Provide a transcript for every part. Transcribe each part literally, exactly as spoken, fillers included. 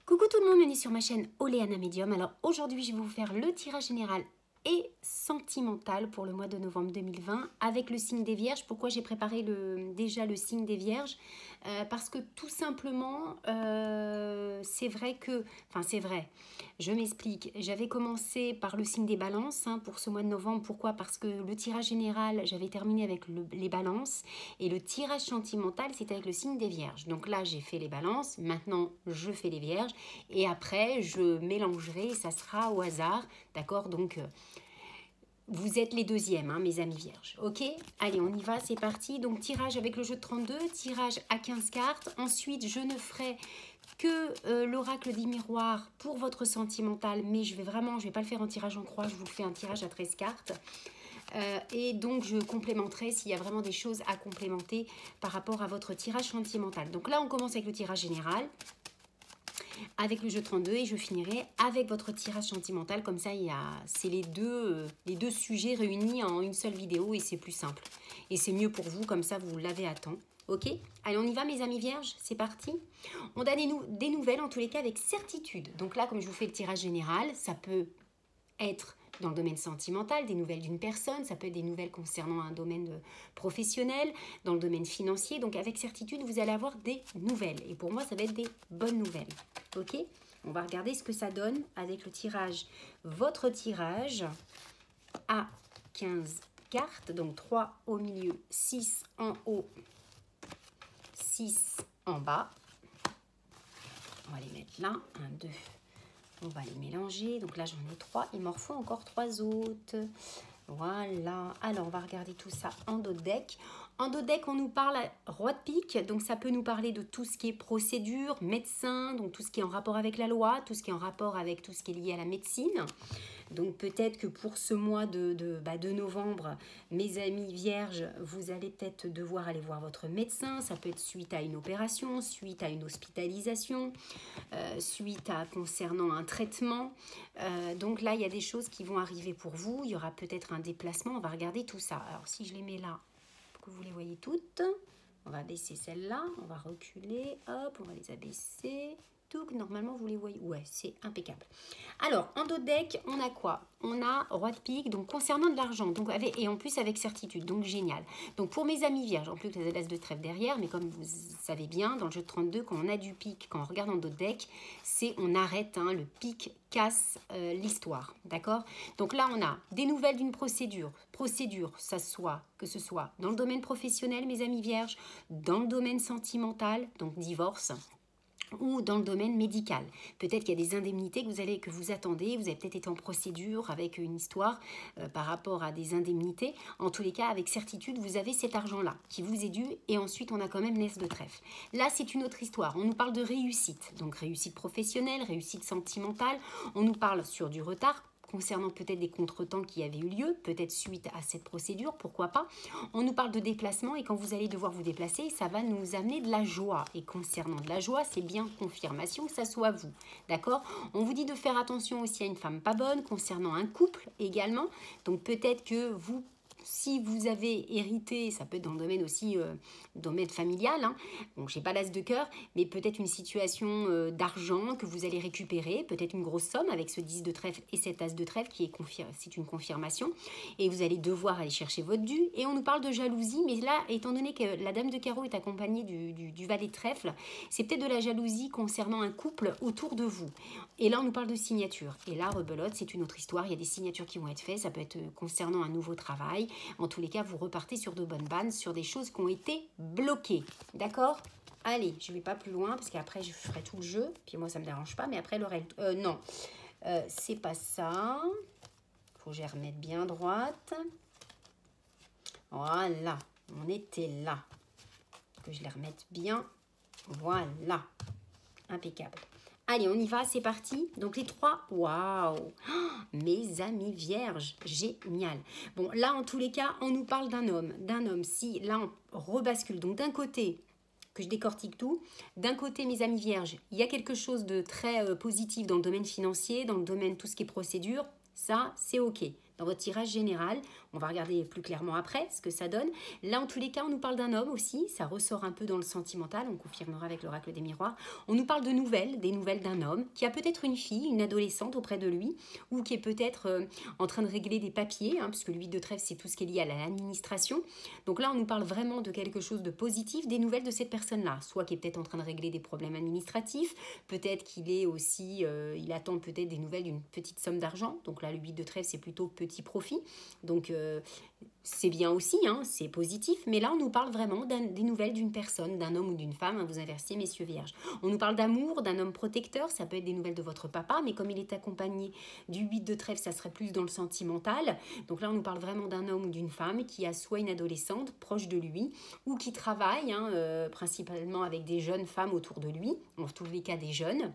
Coucou tout le monde, on est sur ma chaîne Oleana Medium. Alors aujourd'hui je vais vous faire le tirage général et sentimental pour le mois de novembre deux mille vingt avec le signe des Vierges. Pourquoi j'ai préparé le, déjà le signe des Vierges? euh, Parce que tout simplement, euh, c'est vrai que... Enfin c'est vrai, je m'explique. J'avais commencé par le signe des Balances hein, pour ce mois de novembre. Pourquoi? Parce que le tirage général, j'avais terminé avec le, les Balances. Et le tirage sentimental, c'était avec le signe des Vierges. Donc là, j'ai fait les Balances. Maintenant, je fais les Vierges. Et après, je mélangerai et ça sera au hasard. D'accord? Donc... Euh, vous êtes les deuxièmes, hein, mes amis vierges. Ok? Allez, on y va, c'est parti. Donc, tirage avec le jeu de trente-deux, tirage à quinze cartes. Ensuite, je ne ferai que euh, l'oracle des miroirs pour votre sentimental. Mais je vais vraiment, je ne vais pas le faire en tirage en croix. Je vous fais un tirage à treize cartes. Euh, et donc, je complémenterai s'il y a vraiment des choses à complémenter par rapport à votre tirage sentimental. Donc là, on commence avec le tirage général, avec le jeu trente-deux et je finirai avec votre tirage sentimental. Comme ça, c'est les deux, euh, les deux sujets réunis en une seule vidéo et c'est plus simple. Et c'est mieux pour vous, comme ça, vous l'avez à temps. Ok? Allez, on y va, mes amis vierges, c'est parti. On a des, nou des nouvelles, en tous les cas, avec certitude. Donc là, comme je vous fais le tirage général, ça peut être dans le domaine sentimental, des nouvelles d'une personne, ça peut être des nouvelles concernant un domaine professionnel, dans le domaine financier. Donc avec certitude, vous allez avoir des nouvelles. Et pour moi, ça va être des bonnes nouvelles. Ok? On va regarder ce que ça donne avec le tirage. Votre tirage à quinze cartes, donc trois au milieu, six en haut, six en bas. On va les mettre là, un, deux. On va les mélanger. Donc là, j'en ai trois. Il m'en faut encore trois autres. Voilà. Alors, on va regarder tout ça en dos de deck. En dos de deck, on nous parle à roi de pique. Donc, ça peut nous parler de tout ce qui est procédure, médecin, donc tout ce qui est en rapport avec la loi, tout ce qui est en rapport avec tout ce qui est lié à la médecine. Donc, peut-être que pour ce mois de, de, bah, de novembre, mes amis vierges, vous allez peut-être devoir aller voir votre médecin. Ça peut être suite à une opération, suite à une hospitalisation, euh, suite à concernant un traitement. Euh, donc là, il y a des choses qui vont arriver pour vous. Il y aura peut-être un déplacement. On va regarder tout ça. Alors, si je les mets là, pour que vous les voyez toutes, on va baisser celle-là. On va reculer. Hop, on va les abaisser. Tout, normalement, vous les voyez. Ouais, c'est impeccable. Alors, en dos de deck, on a quoi? On a roi de pique, donc concernant de l'argent, donc avec, et en plus avec certitude, donc génial. Donc pour mes amis vierges, en plus que les as de trèfle derrière, mais comme vous savez bien, dans le jeu de trente-deux, quand on a du pique, quand on regarde en dos de deck, c'est on arrête, hein, le pique casse euh, l'histoire, d'accord? Donc là, on a des nouvelles d'une procédure. Procédure, ça soit, que ce soit dans le domaine professionnel, mes amis vierges, dans le domaine sentimental, donc divorce, ou dans le domaine médical. Peut-être qu'il y a des indemnités que vous, allez, que vous attendez, vous avez peut-être été en procédure avec une histoire euh, par rapport à des indemnités. En tous les cas, avec certitude, vous avez cet argent-là qui vous est dû et ensuite on a quand même l'aise de trèfle. Là, c'est une autre histoire. On nous parle de réussite, donc réussite professionnelle, réussite sentimentale. On nous parle sur du retard, concernant peut-être des contretemps qui avaient eu lieu, peut-être suite à cette procédure, pourquoi pas. On nous parle de déplacement et quand vous allez devoir vous déplacer, ça va nous amener de la joie. Et concernant de la joie, c'est bien confirmation que ça soit vous. D'accord? On vous dit de faire attention aussi à une femme pas bonne, concernant un couple également. Donc peut-être que vous, si vous avez hérité, ça peut être dans le domaine aussi, euh, domaine familial, hein. Bon, je n'ai pas l'as de cœur, mais peut-être une situation euh, d'argent que vous allez récupérer, peut-être une grosse somme avec ce dix de trèfle et cet as de trèfle qui est c'est une confirmation. Et vous allez devoir aller chercher votre dû. Et on nous parle de jalousie, mais là, étant donné que la dame de carreau est accompagnée du, du, du valet de trèfle, c'est peut-être de la jalousie concernant un couple autour de vous. Et là, on nous parle de signature. Et là, rebelote, c'est une autre histoire. Il y a des signatures qui vont être faites. Ça peut être concernant un nouveau travail. En tous les cas, vous repartez sur de bonnes bannes, sur des choses qui ont été bloquées. D'accord? Allez, je ne vais pas plus loin parce qu'après, je ferai tout le jeu. Puis moi, ça ne me dérange pas. Mais après, l'oreille... Euh, non, euh, c'est pas ça. Il faut que je les remette bien droite. Voilà, on était là. Que je les remette bien. Voilà. Impeccable. Allez, on y va, c'est parti. Donc les trois, waouh, oh, mes amis vierges, génial. Bon, là, en tous les cas, on nous parle d'un homme. D'un homme, si, là, on rebascule. Donc d'un côté, que je décortique tout, d'un côté, mes amis vierges, il y a quelque chose de très euh, positif dans le domaine financier, dans le domaine tout ce qui est procédure. Ça, c'est OK. dans votre tirage général. On va regarder plus clairement après ce que ça donne. Là, en tous les cas, on nous parle d'un homme aussi. Ça ressort un peu dans le sentimental. On confirmera avec l'oracle des miroirs. On nous parle de nouvelles, des nouvelles d'un homme qui a peut-être une fille, une adolescente auprès de lui, ou qui est peut-être euh, en train de régler des papiers, hein, puisque le huit de trèfle, c'est tout ce qui est lié à l'administration. Donc là, on nous parle vraiment de quelque chose de positif, des nouvelles de cette personne-là. Soit qui est peut-être en train de régler des problèmes administratifs, peut-être qu'il est aussi, euh, il attend peut-être des nouvelles d'une petite somme d'argent. Donc là, le huit de trèfle, c'est plutôt petit profit. Donc, euh, c'est bien aussi, hein, c'est positif, mais là on nous parle vraiment des nouvelles d'une personne, d'un homme ou d'une femme, hein, vous inversiez messieurs vierges. On nous parle d'amour, d'un homme protecteur, ça peut être des nouvelles de votre papa, mais comme il est accompagné du huit de trèfle, ça serait plus dans le sentimental. Donc là on nous parle vraiment d'un homme ou d'une femme qui a soit une adolescente proche de lui, ou qui travaille hein, euh, principalement avec des jeunes femmes autour de lui, en tous les cas des jeunes.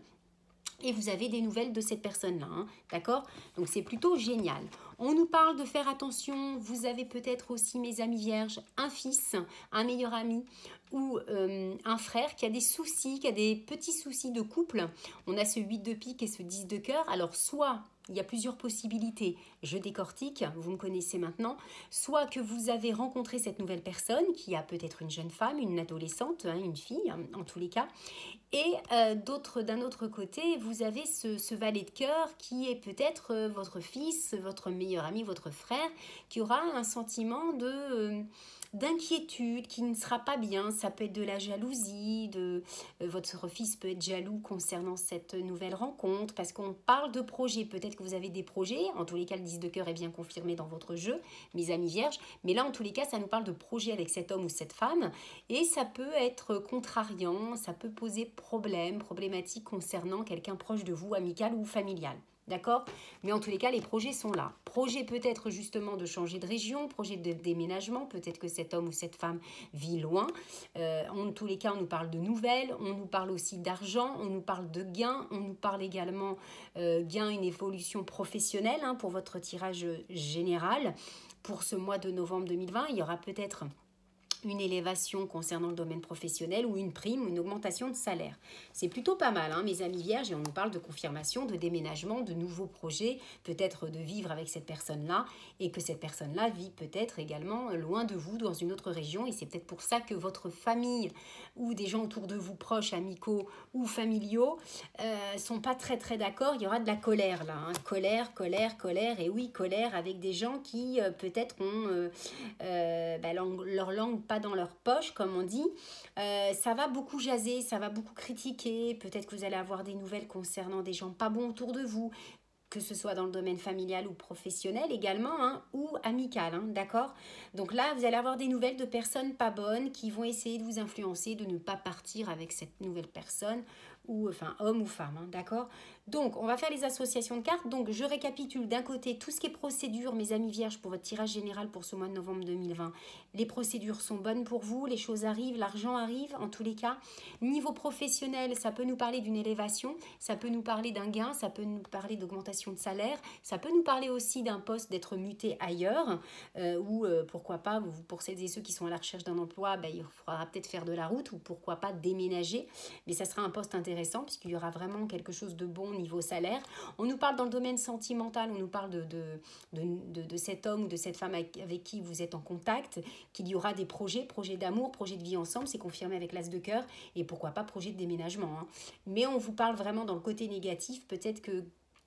Et vous avez des nouvelles de cette personne-là, hein, d'accord? Donc c'est plutôt génial. On nous parle de faire attention, vous avez peut-être aussi, mes amis vierges, un fils, un meilleur ami ou euh, un frère qui a des soucis, qui a des petits soucis de couple. On a ce huit de pique et ce dix de cœur. Alors soit il y a plusieurs possibilités, je décortique, vous me connaissez maintenant, soit que vous avez rencontré cette nouvelle personne qui a peut-être une jeune femme, une adolescente, hein, une fille en tous les cas, et euh, d'autre, d'un autre côté, vous avez ce, ce valet de cœur qui est peut-être euh, votre fils, votre meilleur ami, votre frère, qui aura un sentiment de... Euh, d'inquiétude, qui ne sera pas bien. Ça peut être de la jalousie, de, euh, votre fils peut être jaloux concernant cette nouvelle rencontre, parce qu'on parle de projets. Peut-être que vous avez des projets, en tous les cas le dix de cœur est bien confirmé dans votre jeu, mes amis vierges, mais là en tous les cas ça nous parle de projet avec cet homme ou cette femme, et ça peut être contrariant, ça peut poser problème, problématique concernant quelqu'un proche de vous, amical ou familial. D'accord? Mais en tous les cas, les projets sont là. Projet peut-être justement de changer de région, projet de déménagement, peut-être que cet homme ou cette femme vit loin. Euh, en tous les cas, on nous parle de nouvelles, on nous parle aussi d'argent, on nous parle de gains, on nous parle également euh, gain, une évolution professionnelle hein, pour votre tirage général. Pour ce mois de novembre deux mille vingt, il y aura peut-être une élévation concernant le domaine professionnel ou une prime, une augmentation de salaire. C'est plutôt pas mal, hein, mes amis vierges, et on nous parle de confirmation, de déménagement, de nouveaux projets, peut-être de vivre avec cette personne-là, et que cette personne-là vit peut-être également loin de vous, dans une autre région, et c'est peut-être pour ça que votre famille ou des gens autour de vous, proches, amicaux ou familiaux, euh, sont pas très très d'accord. Il y aura de la colère là, hein. colère, colère, colère, et oui, colère avec des gens qui euh, peut-être ont euh, euh, bah, leur langue pas dans leur poche, comme on dit. Euh, ça va beaucoup jaser, ça va beaucoup critiquer. Peut-être que vous allez avoir des nouvelles concernant des gens pas bons autour de vous, que ce soit dans le domaine familial ou professionnel également, hein, ou amical, hein, d'accord? Donc là, vous allez avoir des nouvelles de personnes pas bonnes qui vont essayer de vous influencer, de ne pas partir avec cette nouvelle personne, ou enfin homme ou femme, hein, d'accord? Donc, on va faire les associations de cartes. Donc, je récapitule d'un côté tout ce qui est procédure, mes amis vierges, pour votre tirage général pour ce mois de novembre deux mille vingt. Les procédures sont bonnes pour vous, les choses arrivent, l'argent arrive en tous les cas. Niveau professionnel, ça peut nous parler d'une élévation, ça peut nous parler d'un gain, ça peut nous parler d'augmentation de salaire, ça peut nous parler aussi d'un poste d'être muté ailleurs, euh, ou euh, pourquoi pas, vous, pour celles et ceux qui sont à la recherche d'un emploi, ben, il faudra peut-être faire de la route, ou pourquoi pas déménager, mais ça sera un poste intéressant puisqu'il y aura vraiment quelque chose de bon niveau salaire. On nous parle dans le domaine sentimental, on nous parle de, de, de, de, de cet homme ou de cette femme avec, avec qui vous êtes en contact, qu'il y aura des projets, projets d'amour, projets de vie ensemble, c'est confirmé avec l'as de cœur, et pourquoi pas projet de déménagement, hein. Mais on vous parle vraiment dans le côté négatif, peut-être que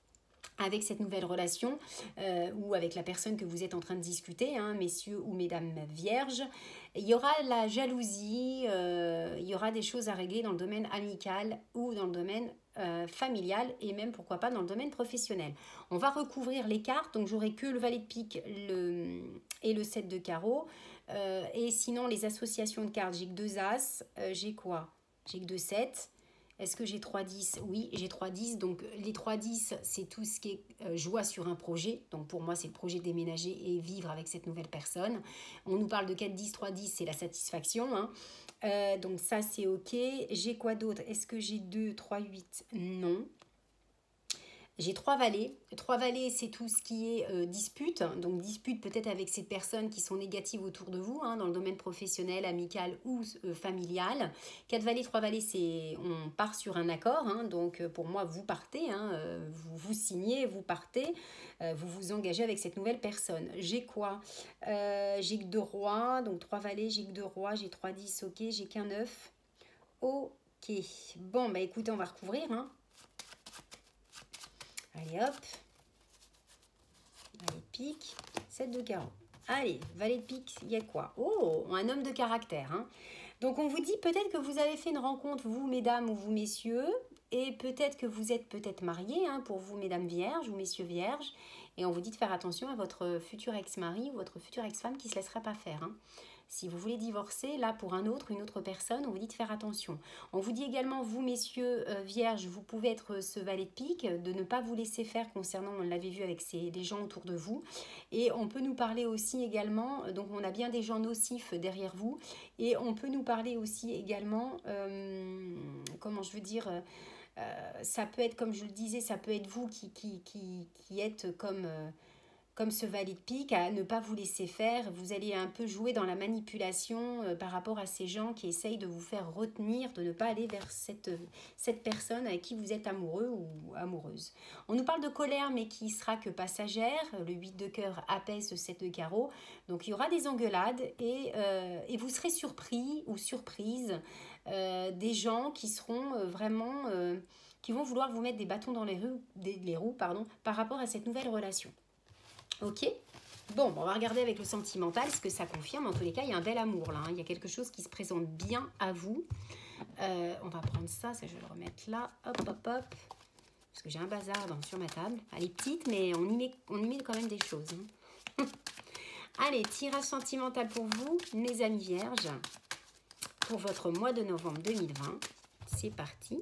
avec cette nouvelle relation euh, ou avec la personne que vous êtes en train de discuter, hein, messieurs ou mesdames vierges, il y aura la jalousie, euh, il y aura des choses à régler dans le domaine amical ou dans le domaine euh, familial, et même pourquoi pas dans le domaine professionnel. On va recouvrir les cartes, donc j'aurai que le valet de pique le, et le sept de carreau, euh, et sinon les associations de cartes, j'ai que deux as, euh, j'ai quoi? J'ai que deux sept. Est-ce que j'ai trois dix? Oui, j'ai trois dix. Donc, les trois dix, c'est tout ce qui est euh, joie sur un projet. Donc, pour moi, c'est le projet de déménager et vivre avec cette nouvelle personne. On nous parle de quatre dix, trois dix, c'est la satisfaction, hein. Euh, donc, ça, c'est OK. J'ai quoi d'autre? Est-ce que j'ai deux, trois, huit? Non. J'ai trois valets. Trois valets, c'est tout ce qui est euh, dispute. Donc dispute peut-être avec ces personnes qui sont négatives autour de vous, hein, dans le domaine professionnel, amical ou euh, familial. Quatre valets, trois valets, c'est on part sur un accord. Hein, donc euh, pour moi, vous partez, hein, euh, vous, vous signez, vous partez, euh, vous vous engagez avec cette nouvelle personne. J'ai quoi euh, J'ai que deux rois, donc trois valets, j'ai que deux rois, j'ai trois dix, ok, j'ai qu'un neuf. Ok. Bon, bah écoutez, on va recouvrir, hein. Allez hop, valet de pique, sept de carreau. Allez, valet de pique, il y a quoi? Oh, un homme de caractère. Hein. Donc on vous dit peut-être que vous avez fait une rencontre, vous mesdames ou vous messieurs, et peut-être que vous êtes peut-être mariés, hein, pour vous mesdames vierges ou messieurs vierges, et on vous dit de faire attention à votre futur ex-mari ou votre future ex-femme qui ne se laissera pas faire. Hein. Si vous voulez divorcer, là, pour un autre, une autre personne, on vous dit de faire attention. On vous dit également, vous, messieurs euh, vierges, vous pouvez être ce valet de pique, de ne pas vous laisser faire concernant, on l'avait vu avec ces, les gens autour de vous. Et on peut nous parler aussi également, donc on a bien des gens nocifs derrière vous, et on peut nous parler aussi également, euh, comment je veux dire... Euh, ça peut être, comme je le disais, ça peut être vous qui, qui, qui, qui êtes comme... Euh, comme ce valet de pique, à ne pas vous laisser faire. Vous allez un peu jouer dans la manipulation euh, par rapport à ces gens qui essayent de vous faire retenir, de ne pas aller vers cette, cette personne avec qui vous êtes amoureux ou amoureuse. On nous parle de colère, mais qui sera que passagère. Le huit de cœur apaise ce sept de carreau. Donc il y aura des engueulades et, euh, et vous serez surpris ou surprise euh, des gens qui seront euh, vraiment... Euh, qui vont vouloir vous mettre des bâtons dans les roues, des, les roues pardon, par rapport à cette nouvelle relation. Ok, bon, bon, on va regarder avec le sentimental ce que ça confirme. En tous les cas, il y a un bel amour là. Hein. Il y a quelque chose qui se présente bien à vous. Euh, on va prendre ça, ça, je vais le remettre là. Hop, hop, hop. Parce que j'ai un bazar dans, sur ma table. Elle est petite, mais on y met, on y met quand même des choses. Hein. Allez, tirage sentimental pour vous, mes amis vierges. Pour votre mois de novembre deux mille vingt. C'est parti.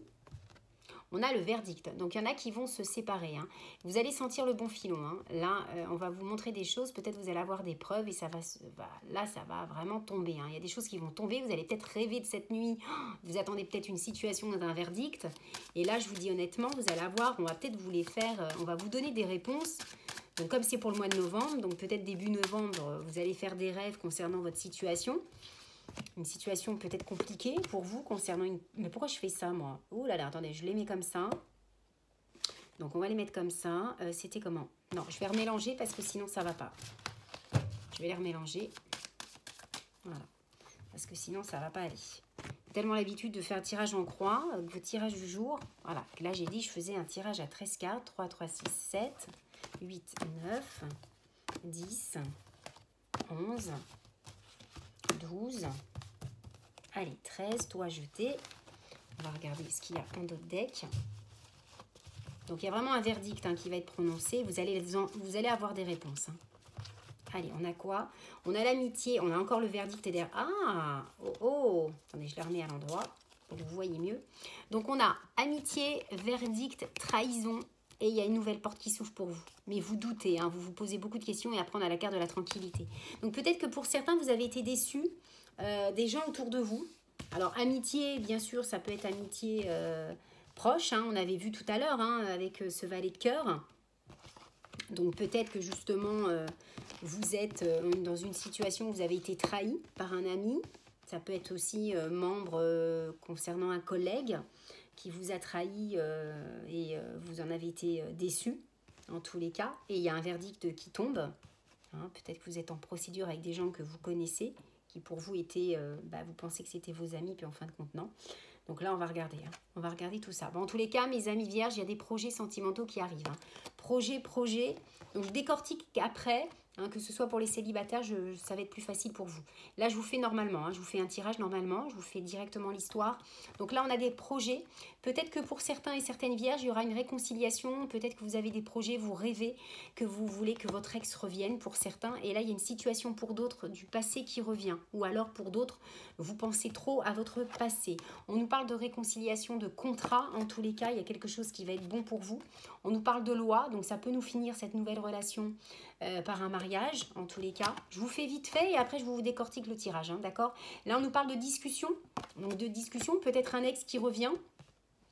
On a le verdict. Donc, il y en a qui vont se séparer. Hein. Vous allez sentir le bon filon. Hein. Là, euh, on va vous montrer des choses. Peut-être vous allez avoir des preuves et ça va, va là, ça va vraiment tomber. Hein. Il y a des choses qui vont tomber. Vous allez peut-être rêver de cette nuit. Vous attendez peut-être une situation d'un verdict. Et là, je vous dis honnêtement, vous allez avoir, on va peut-être vous les faire, euh, on va vous donner des réponses. Donc, comme c'est pour le mois de novembre, donc peut-être début novembre, vous allez faire des rêves concernant votre situation. Une situation peut-être compliquée pour vous concernant une... Mais pourquoi je fais ça, moi? Oh là là, attendez, je les mets comme ça. Donc, on va les mettre comme ça. Euh, C'était comment? Non, je vais remélanger parce que sinon, ça ne va pas. Je vais les remélanger. Voilà. Parce que sinon, ça ne va pas aller. J'ai tellement l'habitude de faire un tirage en croix, euh, vos tirages du jour. Voilà. Là, j'ai dit, je faisais un tirage à treize cartes. trois, trois, six, sept, huit, neuf, dix, onze... douze, allez, treize, toi jeté. On va regarder ce qu'il y a en d'autres decks. Donc, il y a vraiment un verdict hein, qui va être prononcé. Vous allez, vous allez avoir des réponses. Hein. Allez, on a quoi? On a l'amitié, on a encore le verdict et derrière. Ah, oh, oh. Attendez, je le remets à l'endroit pour que vous voyez mieux. Donc, on a amitié, verdict, trahison. Et il y a une nouvelle porte qui s'ouvre pour vous. Mais vous doutez, hein, vous vous posez beaucoup de questions et après on a la carte de la tranquillité. Donc peut-être que pour certains, vous avez été déçus euh, des gens autour de vous. Alors amitié, bien sûr, ça peut être amitié euh, proche. Hein, on avait vu tout à l'heure hein, avec ce valet de cœur. Donc peut-être que justement, euh, vous êtes euh, dans une situation où vous avez été trahi par un ami. Ça peut être aussi euh, membre euh, concernant un collègue qui vous a trahi euh, et euh, vous en avez été euh, déçu, en tous les cas. Et il y a un verdict qui tombe. Hein, peut-être que vous êtes en procédure avec des gens que vous connaissez, qui pour vous étaient, euh, bah, vous pensez que c'était vos amis, puis en fin de compte, non. Donc là, on va regarder. Hein. On va regarder tout ça. Bon, en tous les cas, mes amis vierges, il y a des projets sentimentaux qui arrivent. Hein. Projet, projet. Donc, je décortique après, hein, que ce soit pour les célibataires, je, ça va être plus facile pour vous. Là, je vous fais normalement. Hein, je vous fais un tirage normalement. Je vous fais directement l'histoire. Donc là, on a des projets. Peut-être que pour certains et certaines vierges, il y aura une réconciliation. Peut-être que vous avez des projets, vous rêvez que vous voulez que votre ex revienne pour certains. Et là, il y a une situation pour d'autres du passé qui revient. Ou alors, pour d'autres, vous pensez trop à votre passé. On nous parle de réconciliation, de contrat. En tous les cas, il y a quelque chose qui va être bon pour vous. On nous parle de loi. Donc, ça peut nous finir cette nouvelle relation euh, par un mariage. En tous les cas, je vous fais vite fait et après, je vous décortique le tirage. Hein, d'accord? Là, on nous parle de discussion. Donc, de discussion. Peut-être un ex qui revient.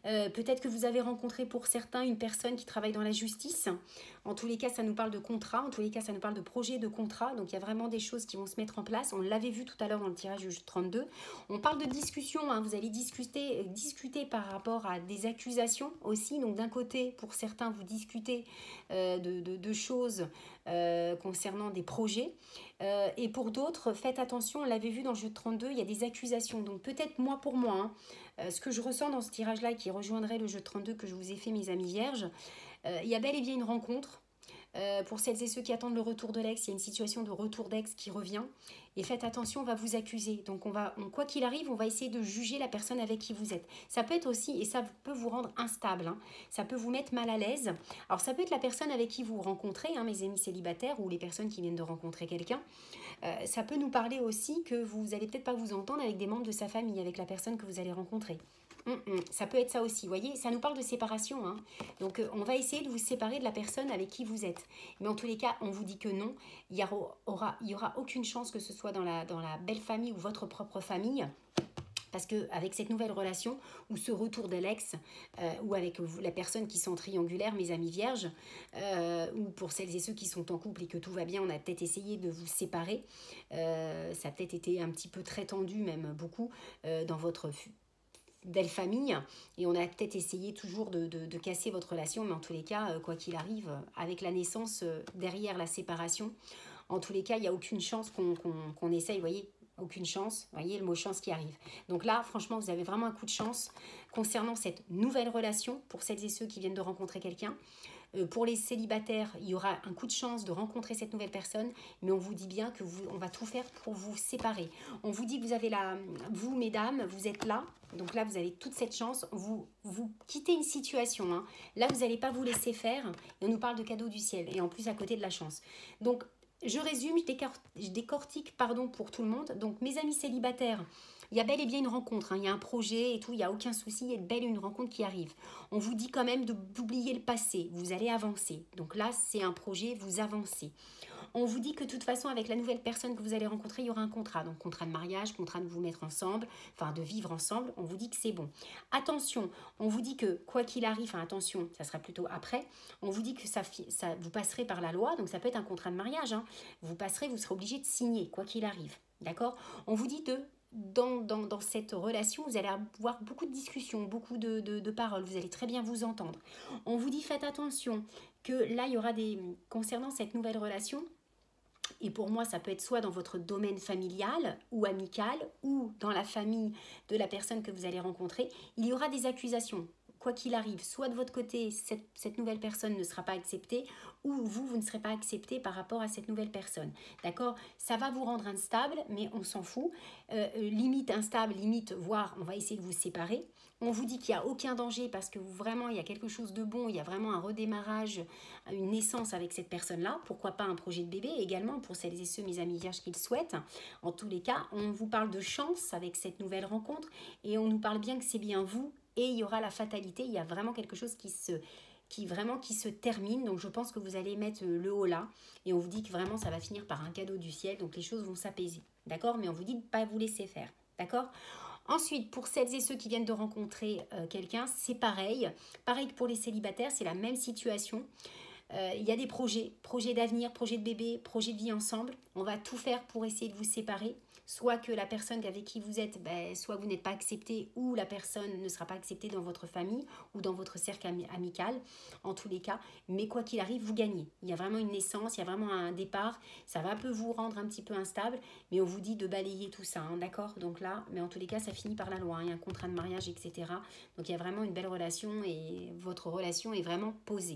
Euh, Peut-être que vous avez rencontré pour certains une personne qui travaille dans la justice. En tous les cas, ça nous parle de contrat. En tous les cas, ça nous parle de projet de contrat. Donc, il y a vraiment des choses qui vont se mettre en place. On l'avait vu tout à l'heure dans le tirage du trente-deux. On parle de discussion. Hein. Vous allez discuter, discuter par rapport à des accusations aussi. Donc, d'un côté, pour certains, vous discutez euh, de, de, de choses euh, concernant des projets. Euh, et pour d'autres, faites attention. On l'avait vu dans le jeu de trente-deux, il y a des accusations. Donc, peut-être moi pour moi, hein, euh, ce que je ressens dans ce tirage-là qui rejoindrait le jeu de trente-deux que je vous ai fait, mes amis vierges, euh, il y a bel et bien une rencontre. Euh, pour celles et ceux qui attendent le retour de l'ex, il y a une situation de retour d'ex qui revient. Et faites attention, on va vous accuser. Donc, on va, on, quoi qu'il arrive, on va essayer de juger la personne avec qui vous êtes. Ça peut être aussi, et ça peut vous rendre instable, hein. Ça peut vous mettre mal à l'aise. Alors, ça peut être la personne avec qui vous rencontrez, hein, mes amis célibataires, ou les personnes qui viennent de rencontrer quelqu'un. Euh, ça peut nous parler aussi que vous n'allez peut-être pas vous entendre avec des membres de sa famille, avec la personne que vous allez rencontrer. Hum, hum. Ça peut être ça aussi, vous voyez, ça nous parle de séparation, hein. Donc euh, on va essayer de vous séparer de la personne avec qui vous êtes. Mais en tous les cas, on vous dit que non, il n'y aura, il y aura aucune chance que ce soit dans la, dans la belle famille ou votre propre famille. Parce qu'avec cette nouvelle relation, ou ce retour de l'ex, euh, ou avec la personne qui sont triangulaires, mes amis vierges, euh, ou pour celles et ceux qui sont en couple et que tout va bien, on a peut-être essayé de vous séparer. Euh, ça a peut-être été un petit peu très tendu, même beaucoup, euh, dans votre belle famille. Et on a peut-être essayé toujours de, de, de casser votre relation, mais en tous les cas, quoi qu'il arrive, avec la naissance derrière la séparation, en tous les cas, il n'y a aucune chance qu'on qu'on, qu'on essaye, vous voyez, aucune chance, vous voyez le mot chance qui arrive. Donc là, franchement, vous avez vraiment un coup de chance concernant cette nouvelle relation pour celles et ceux qui viennent de rencontrer quelqu'un. Euh, pour les célibataires, il y aura un coup de chance de rencontrer cette nouvelle personne, mais on vous dit bien que vous, on va tout faire pour vous séparer. On vous dit que vous avez la, vous mesdames, vous êtes là, donc là vous avez toute cette chance, vous, vous quittez une situation, hein. Là vous n'allez pas vous laisser faire, et on nous parle de cadeau du ciel, et en plus à côté de la chance. Donc je résume, je, décor je décortique pardon, pour tout le monde. Donc mes amis célibataires, il y a bel et bien une rencontre, hein. Il y a un projet et tout, il n'y a aucun souci, il y a belle une rencontre qui arrive. On vous dit quand même d'oublier le passé, vous allez avancer. Donc là, c'est un projet, vous avancez. On vous dit que de toute façon, avec la nouvelle personne que vous allez rencontrer, il y aura un contrat. Donc contrat de mariage, contrat de vous mettre ensemble, enfin de vivre ensemble, on vous dit que c'est bon. Attention, on vous dit que quoi qu'il arrive, enfin attention, ça sera plutôt après, on vous dit que ça, ça, vous passerez par la loi, donc ça peut être un contrat de mariage, hein. Vous passerez, vous serez obligé de signer, quoi qu'il arrive. D'accord? On vous dit de... Dans, dans, dans cette relation, vous allez avoir beaucoup de discussions, beaucoup de, de, de paroles, vous allez très bien vous entendre. On vous dit faites attention que là, il y aura des... Concernant cette nouvelle relation, et pour moi, ça peut être soit dans votre domaine familial ou amical, ou dans la famille de la personne que vous allez rencontrer, il y aura des accusations. Quoi qu'il arrive, soit de votre côté, cette, cette nouvelle personne ne sera pas acceptée, ou vous, vous ne serez pas accepté par rapport à cette nouvelle personne. D'accord? Ça va vous rendre instable, mais on s'en fout. Euh, limite instable, limite, voire on va essayer de vous séparer. On vous dit qu'il n'y a aucun danger parce que vous, vraiment, il y a quelque chose de bon, il y a vraiment un redémarrage, une naissance avec cette personne-là. Pourquoi pas un projet de bébé également pour celles et ceux, mes amis vierges, qui le souhaitent. En tous les cas, on vous parle de chance avec cette nouvelle rencontre et on nous parle bien que c'est bien vous. Et il y aura la fatalité, il y a vraiment quelque chose qui se, qui vraiment qui se termine. Donc je pense que vous allez mettre le haut là. Et on vous dit que vraiment ça va finir par un cadeau du ciel. Donc les choses vont s'apaiser. D'accord? Mais on vous dit de ne pas vous laisser faire. D'accord? Ensuite, pour celles et ceux qui viennent de rencontrer euh, quelqu'un, c'est pareil. Pareil que pour les célibataires, c'est la même situation. Euh, il y a des projets, projets d'avenir, projets de bébé, projets de vie ensemble. On va tout faire pour essayer de vous séparer. Soit que la personne avec qui vous êtes, ben, soit vous n'êtes pas accepté, ou la personne ne sera pas acceptée dans votre famille ou dans votre cercle ami amical, en tous les cas. Mais quoi qu'il arrive, vous gagnez. Il y a vraiment une naissance, il y a vraiment un départ. Ça va un peu vous rendre un petit peu instable, mais on vous dit de balayer tout ça, hein, d'accord? Donc là, mais en tous les cas, ça finit par la loi. Hein, il y a un contrat de mariage, et cetera. Donc il y a vraiment une belle relation et votre relation est vraiment posée.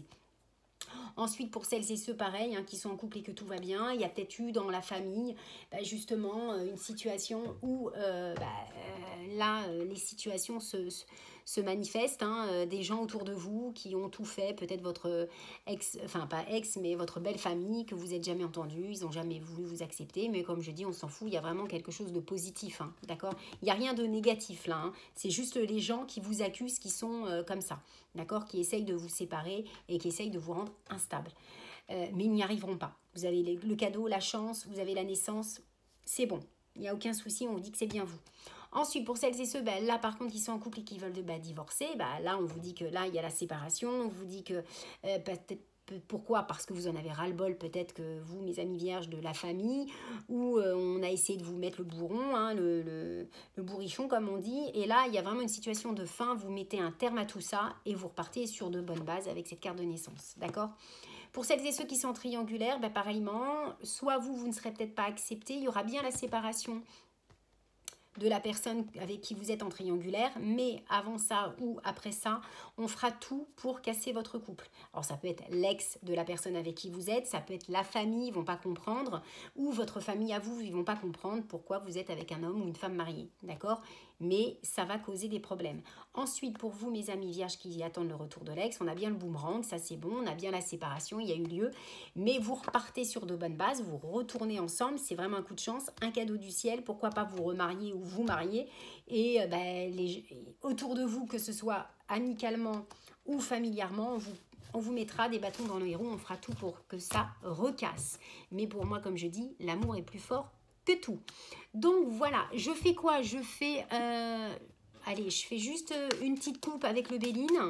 Ensuite, pour celles et ceux, pareil, hein, qui sont en couple et que tout va bien, il y a peut-être eu dans la famille, bah, justement, euh, une situation où, euh, bah, euh, là, euh, les situations se, se, se manifestent, hein, euh, des gens autour de vous qui ont tout fait, peut-être votre ex, enfin pas ex, mais votre belle famille, que vous n'êtes jamais entendu, ils n'ont jamais voulu vous accepter, mais comme je dis, on s'en fout, il y a vraiment quelque chose de positif, hein, d'accord? Il n'y a rien de négatif là, hein, c'est juste les gens qui vous accusent qui sont euh, comme ça, d'accord? Qui essayent de vous séparer et qui essayent de vous rendre instable. Euh, mais ils n'y arriveront pas. Vous avez le cadeau, la chance, vous avez la naissance, c'est bon. Il n'y a aucun souci, on vous dit que c'est bien vous. Ensuite, pour celles et ceux, bah, là par contre, qui sont en couple et qui veulent bah, divorcer, bah, là on vous dit que là, il y a la séparation, on vous dit que euh, peut-être pourquoi? Parce que vous en avez ras-le-bol, peut-être que vous, mes amis vierges, de la famille, ou euh, on a essayé de vous mettre le bourron, hein, le, le, le bourrichon comme on dit, et là il y a vraiment une situation de fin, vous mettez un terme à tout ça et vous repartez sur de bonnes bases avec cette carte de naissance, d'accord? Pour celles et ceux qui sont triangulaires, bah, pareillement, soit vous, vous ne serez peut-être pas accepté, il y aura bien la séparation de la personne avec qui vous êtes en triangulaire, mais avant ça ou après ça, on fera tout pour casser votre couple. Alors ça peut être l'ex de la personne avec qui vous êtes, ça peut être la famille, ils vont pas comprendre, ou votre famille à vous, ils vont pas comprendre pourquoi vous êtes avec un homme ou une femme mariée, d'accord? Mais ça va causer des problèmes. Ensuite, pour vous, mes amis vierges qui attendent le retour de l'ex, on a bien le boomerang, ça c'est bon, on a bien la séparation, il y a eu lieu, mais vous repartez sur de bonnes bases, vous retournez ensemble, c'est vraiment un coup de chance, un cadeau du ciel, pourquoi pas vous remarier ou vous marier, et euh, ben, les, autour de vous, que ce soit amicalement ou familièrement, on vous, on vous mettra des bâtons dans les roues, on fera tout pour que ça recasse. Mais pour moi, comme je dis, l'amour est plus fort que tout. Donc voilà, je fais quoi? Je fais, euh, allez, je fais juste une petite coupe avec le Béline.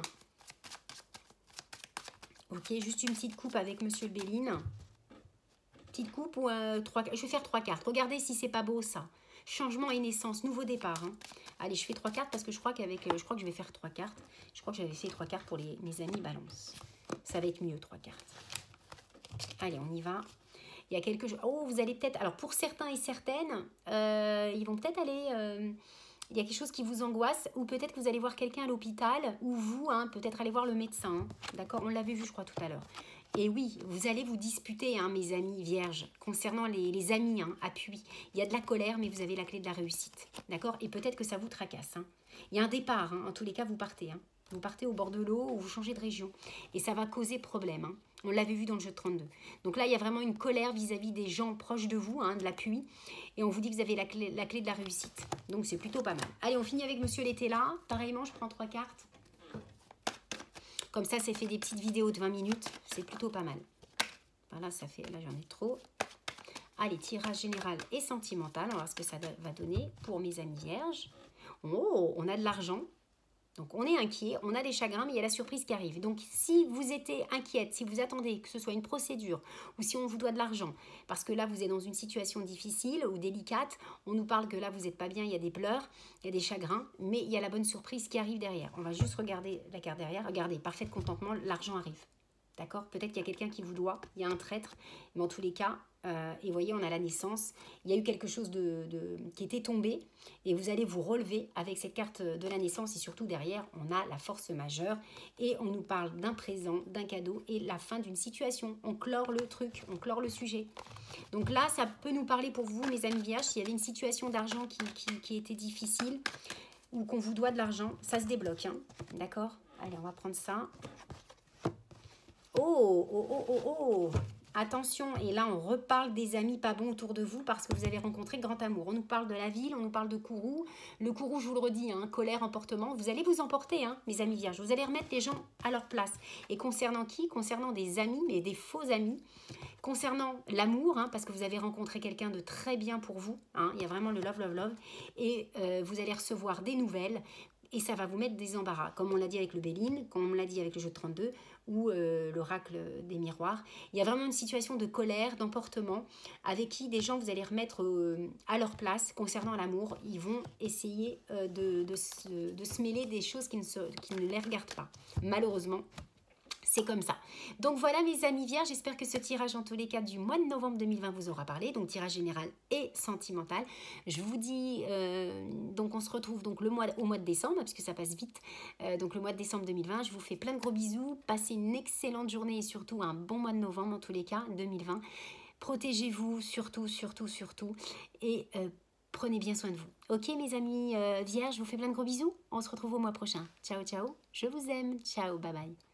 Ok, juste une petite coupe avec Monsieur le Béline. Petite coupe ou euh, trois, je vais faire trois cartes. Regardez si c'est pas beau ça. Changement et naissance, nouveau départ. Hein. Allez, je fais trois cartes parce que je crois qu'avec, euh, je crois que je vais faire trois cartes. Je crois que j'avais fait trois cartes pour les, mes amis balance. Ça va être mieux, trois cartes. Allez, on y va. Il y a quelque chose. Oh, vous allez peut-être. Alors, pour certains et certaines, euh, ils vont peut-être aller. Euh, il y a quelque chose qui vous angoisse, ou peut-être que vous allez voir quelqu'un à l'hôpital, ou vous, hein, peut-être aller voir le médecin. Hein, d'accord? On l'avait vu, je crois, tout à l'heure. Et oui, vous allez vous disputer, hein, mes amis vierges, concernant les, les amis, hein, appui. Il y a de la colère, mais vous avez la clé de la réussite. D'accord? Et peut-être que ça vous tracasse. Hein. Il y a un départ. Hein, en tous les cas, vous partez. Hein. Vous partez au bord de l'eau ou vous changez de région. Et ça va causer problème. Hein. On l'avait vu dans le jeu de trente-deux. Donc là, il y a vraiment une colère vis-à-vis des gens proches de vous, hein, de l'appui. Et on vous dit que vous avez la clé, la clé de la réussite. Donc c'est plutôt pas mal. Allez, on finit avec Monsieur l'été là. Pareillement, je prends trois cartes. Comme ça, c'est fait des petites vidéos de vingt minutes. C'est plutôt pas mal. Voilà, ça fait... Là, j'en ai trop. Allez, tirage général et sentimental. On va voir ce que ça va donner pour mes amis vierges. Oh, on a de l'argent. Donc, on est inquiet, on a des chagrins, mais il y a la surprise qui arrive. Donc, si vous êtes inquiète, si vous attendez que ce soit une procédure ou si on vous doit de l'argent, parce que là, vous êtes dans une situation difficile ou délicate, on nous parle que là, vous n'êtes pas bien, il y a des pleurs, il y a des chagrins, mais il y a la bonne surprise qui arrive derrière. On va juste regarder la carte derrière. Regardez, parfait contentement, l'argent arrive. D'accord? Peut-être qu'il y a quelqu'un qui vous doit, il y a un traître, mais en tous les cas, euh, et vous voyez, on a la naissance, il y a eu quelque chose de, de, qui était tombé, et vous allez vous relever avec cette carte de la naissance, et surtout derrière, on a la force majeure, et on nous parle d'un présent, d'un cadeau, et la fin d'une situation. On clore le truc, on clore le sujet. Donc là, ça peut nous parler pour vous, mes amis vierges, s'il y avait une situation d'argent qui, qui, qui était difficile, ou qu'on vous doit de l'argent, ça se débloque, hein, d'accord? Allez, on va prendre ça. Oh, oh, oh, oh, oh. Attention, et là on reparle des amis pas bons autour de vous parce que vous avez rencontré grand amour. On nous parle de la ville, on nous parle de Kourou. Le Kourou, je vous le redis, hein, colère, emportement. Vous allez vous emporter, hein, mes amis vierges. Vous allez remettre les gens à leur place. Et concernant qui? Concernant des amis, mais des faux amis. Concernant l'amour, hein, parce que vous avez rencontré quelqu'un de très bien pour vous. Hein, il y a vraiment le love, love, love. Et euh, vous allez recevoir des nouvelles. Et ça va vous mettre des embarras, comme on l'a dit avec le Béline, comme on l'a dit avec le jeu de trente-deux, ou euh, l'oracle des miroirs. Il y a vraiment une situation de colère, d'emportement, avec qui des gens, vous allez remettre euh, à leur place concernant l'amour. Ils vont essayer euh, de, de, se, de se mêler des choses qui ne, se, qui ne les regardent pas. Malheureusement, c'est comme ça. Donc voilà mes amis vierges, j'espère que ce tirage en tous les cas du mois de novembre deux mille vingt vous aura parlé. Donc tirage général et sentimental. Je vous dis, euh, donc on se retrouve donc le mois, au mois de décembre, puisque ça passe vite. Euh, donc le mois de décembre deux mille vingt, je vous fais plein de gros bisous. Passez une excellente journée et surtout un bon mois de novembre en tous les cas, deux mille vingt. Protégez-vous surtout, surtout, surtout. Et euh, prenez bien soin de vous. Ok mes amis euh, vierges, je vous fais plein de gros bisous. On se retrouve au mois prochain. Ciao, ciao. Je vous aime. Ciao, bye bye.